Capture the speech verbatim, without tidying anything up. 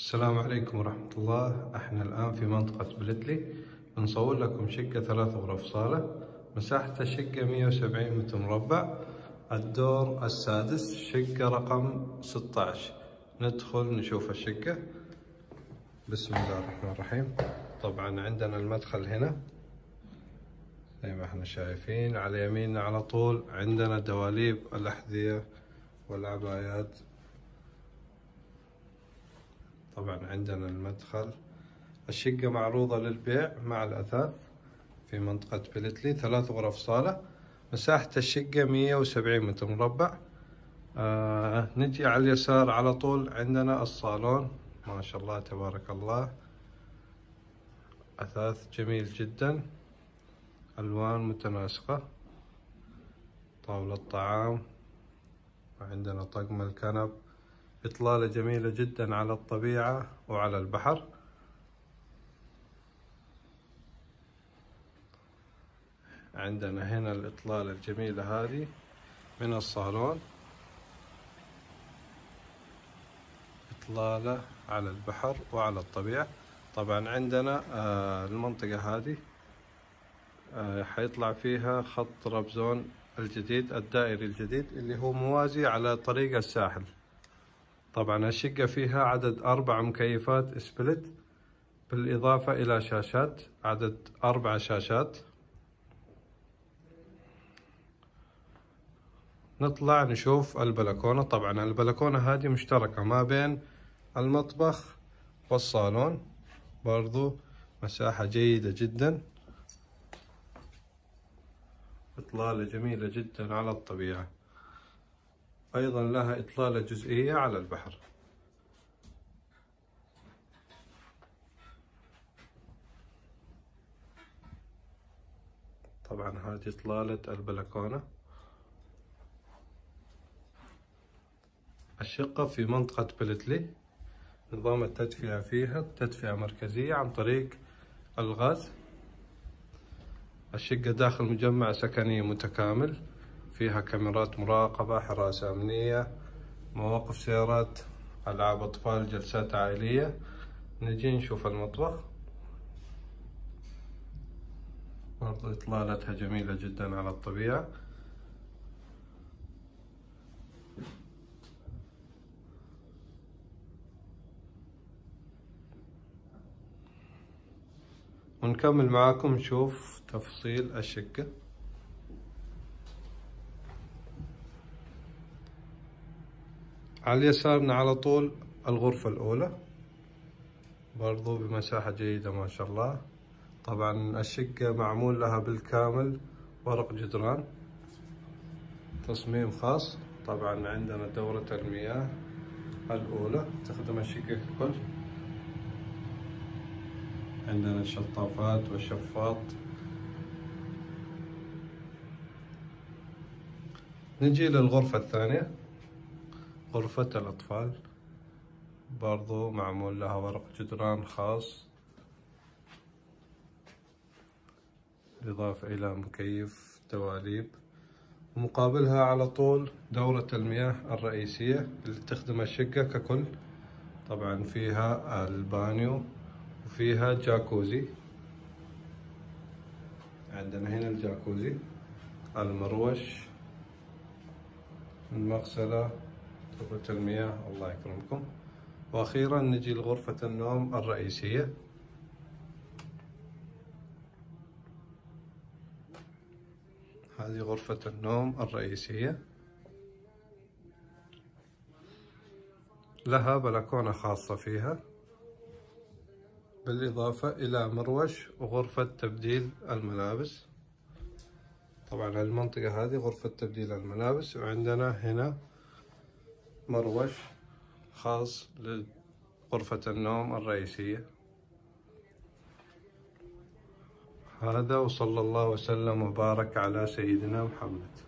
السلام عليكم ورحمة الله. احنا الآن في منطقة بلتلي بنصور لكم شقة ثلاث غرف صالة. مساحة الشقة مئة وسبعين متر مربع، الدور السادس، شقة رقم ستة عشر. ندخل نشوف الشقة. بسم الله الرحمن الرحيم. طبعا عندنا المدخل هنا زي ما احنا شايفين، على يميننا على طول عندنا دواليب الأحذية والعبايات. طبعا عندنا المدخل. الشقة معروضة للبيع مع الأثاث في منطقة بلتلي، ثلاث غرف صالة. مساحة الشقة مئة وسبعين متر مربع. آه نجي على اليسار على طول عندنا الصالون، ما شاء الله تبارك الله، أثاث جميل جدا، ألوان متناسقة، طاولة طعام، وعندنا طقم الكنب، إطلالة جميلة جدا على الطبيعة وعلى البحر. عندنا هنا الإطلالة الجميلة هذه من الصالون، إطلالة على البحر وعلى الطبيعة. طبعا عندنا آه المنطقة هذه آه حيطلع فيها خط ربزون الجديد الدائري الجديد اللي هو موازي على طريق الساحل. طبعا الشقة فيها عدد أربع مكيفات سبلت، بالإضافة إلى شاشات، عدد أربع شاشات. نطلع نشوف البلكونة. طبعا البلكونة هذه مشتركة ما بين المطبخ والصالون، برضو مساحة جيدة جدا، إطلالة جميلة جدا على الطبيعة، أيضا لها إطلالة جزئية على البحر. طبعا هذه إطلالة البلكونة. الشقة في منطقة بلتلي، نظام التدفئة فيها تدفئة مركزية عن طريق الغاز. الشقة داخل مجمع سكني متكامل، فيها كاميرات مراقبة، حراسة أمنية، مواقف سيارات، ألعاب أطفال، جلسات عائلية. نجي نشوف المطبخ، برضو إطلالتها جميلة جدا على الطبيعة. ونكمل معاكم نشوف تفصيل الشقة. على يسارنا على طول الغرفة الأولى، برضو بمساحة جيدة ما شاء الله. طبعا الشقة معمول لها بالكامل ورق جدران، تصميم خاص. طبعا عندنا دورة المياه الأولى تخدم الشقة ككل. عندنا الشطافات والشفاط. نجي للغرفة الثانية، غرفة الأطفال، برضو معمول لها ورق جدران خاص، بالإضافة إلى مكيف دواليب، ومقابلها على طول دورة المياه الرئيسية اللي تخدم الشقة ككل. طبعا فيها البانيو وفيها جاكوزي. عندنا هنا الجاكوزي، المروش، المغسلة، دورة المياه، الله يكرمكم. وأخيرا نجي لغرفة النوم الرئيسية. هذه غرفة النوم الرئيسية، لها بلكونة خاصة فيها، بالإضافة إلى مروش وغرفة تبديل الملابس. طبعا المنطقة هذه غرفة تبديل الملابس، وعندنا هنا مروش خاص لغرفة النوم الرئيسية. هذا، وصلى الله وسلم وبارك على سيدنا محمد.